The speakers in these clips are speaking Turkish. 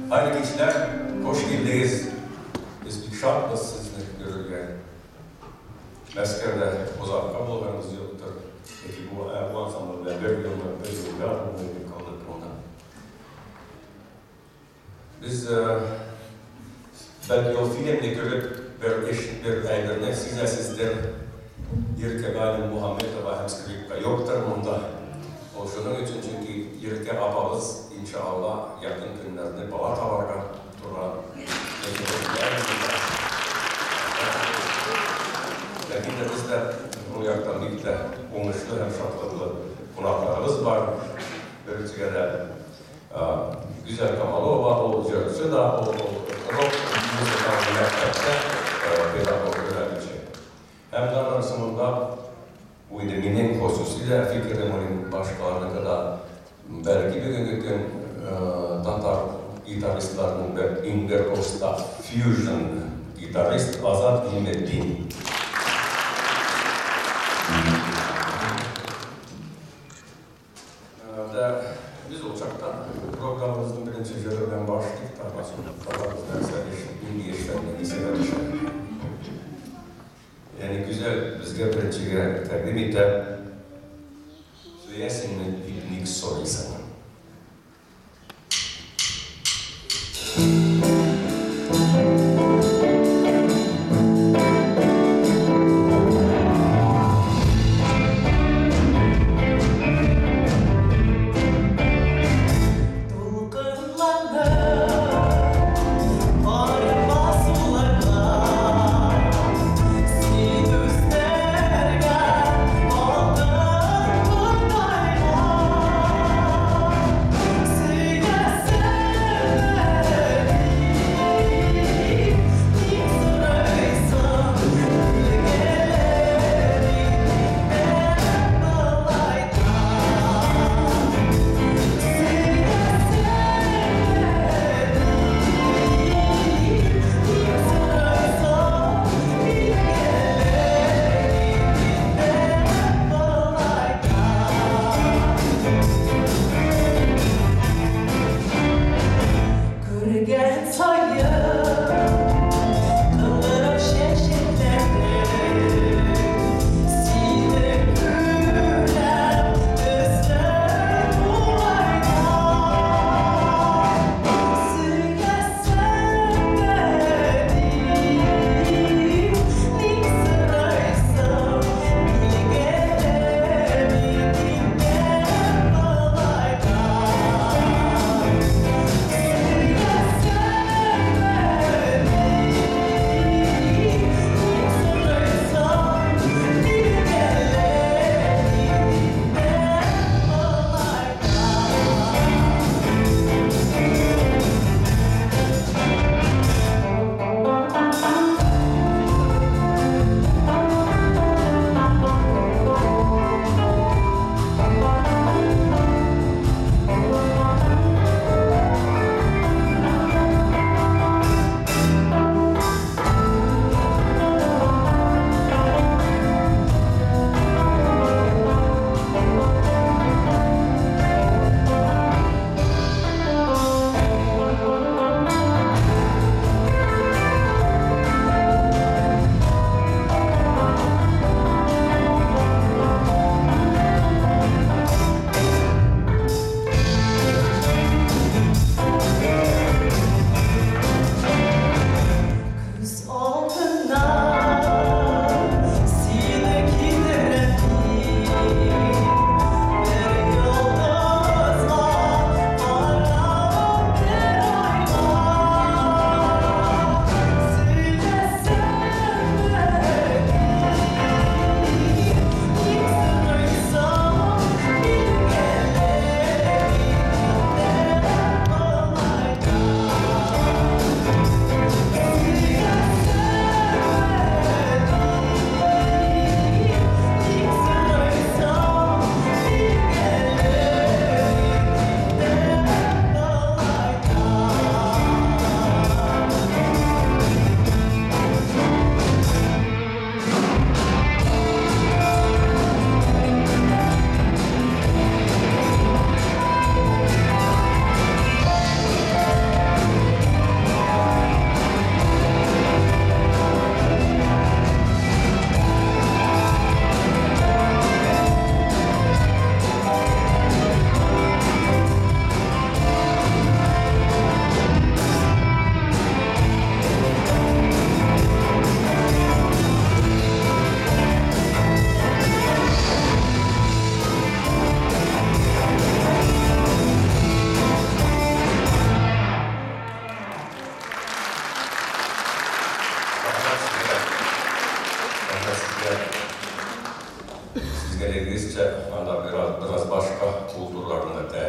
Hayırlı kişiler, hoş geldiniz. Biz bir şartla sizinle görülgen. Meskerde uzakta bulmanız yoktur. Peki bu Erdoğan'la bir yılda kaldık ondan. Biz belki o filmde görüp bir aydırını size sizler Yirke Galim Muhammed'e ve hemskirlikte yoktur bunda. O şunun için çünkü Yirke abamız inşallah yakın günlerde Balata varga duran. Lakin de bizde bu yaktan birlikte onuşlu hem şartlı konaklarımız var. Böylece de Güzel Kamalova, o Cırcı da, o rock müzikanlı yaklaşta pedagog öğrenci. Hem de arasında bu idemin hususuyla fikirlerin başkalarına da belki bir gün Tatar gitaristlerinin bir Intercosta Fusion gitarist Azat Hilmettin. Biz uçaktan programımızın birinci jöründen başladık. Daha sonra kafanızdan İndiye işlerine sever. Yani güzel bizge birinci takdim etti. Söylesin mi piknik soruysana.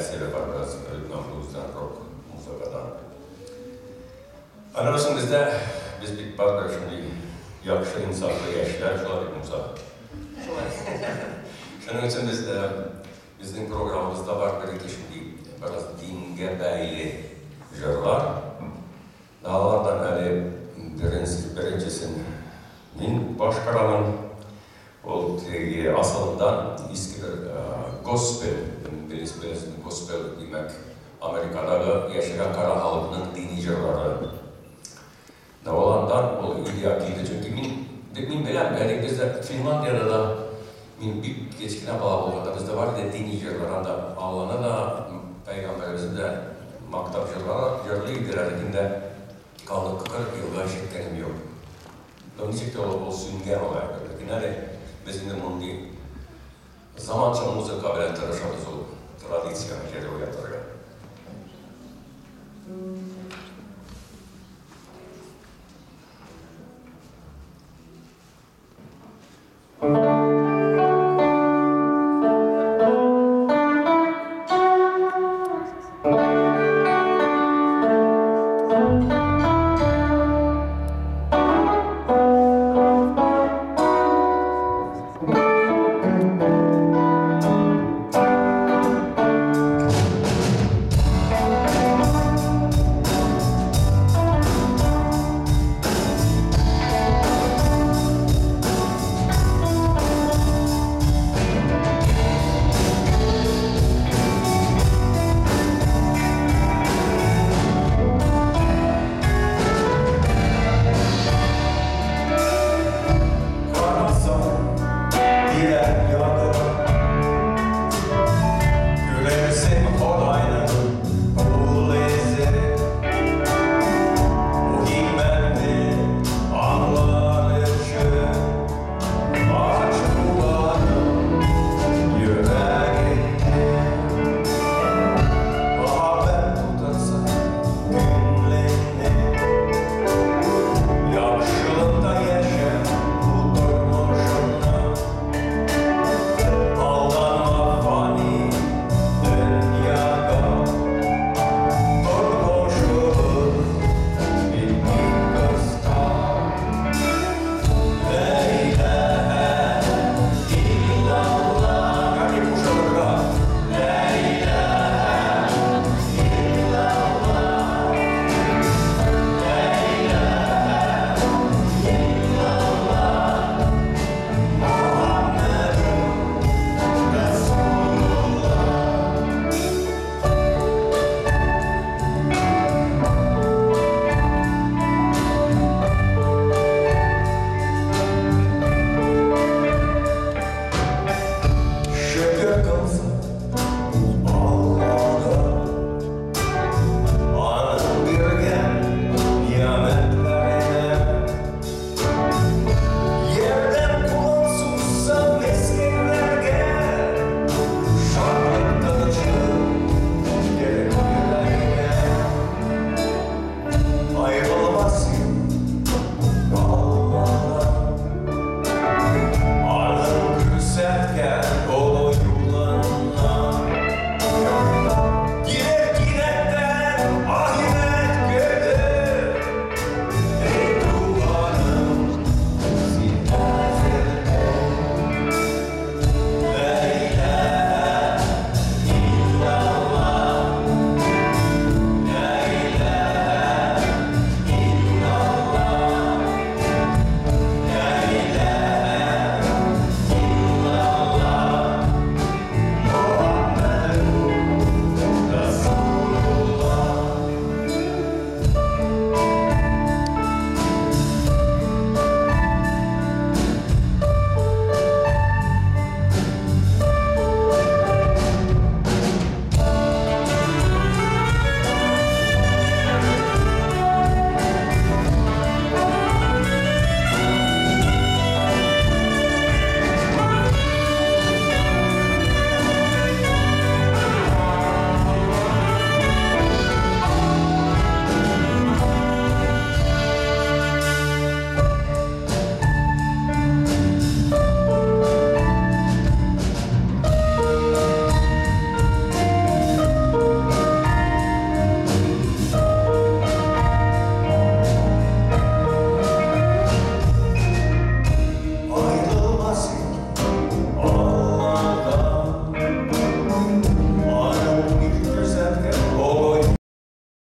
təsiri var biraz Lübnan bluesdan, rock musiqadan. Anarasımızda biz bir barda şimdi yaxşı insaflı yaşlar şular musa. Şunun için bizim programımızda var bir şimdi biraz dinge bəyli jırlar. Dağlardan əli birincisinin başqaranın aslında eski bir gospel, bilirsin gospel demek Amerika'da yaşayan kara halkının dini jırları. Ne olandan o ideyakiydi çünkü min biləm, yani bizde Finlandiyada da min bir geçkine bağlı olanda bizde var ya dini jırlarında Allah'ına da Peygamberimizin de maktab jırlıydılar lakinde kaldık 40 yılda şeklerim yok. Onun için de o sünger olarak yani bizim de bunun zaman çalımızı kabul ettirişimiz o tradisiyon kere o yatırı.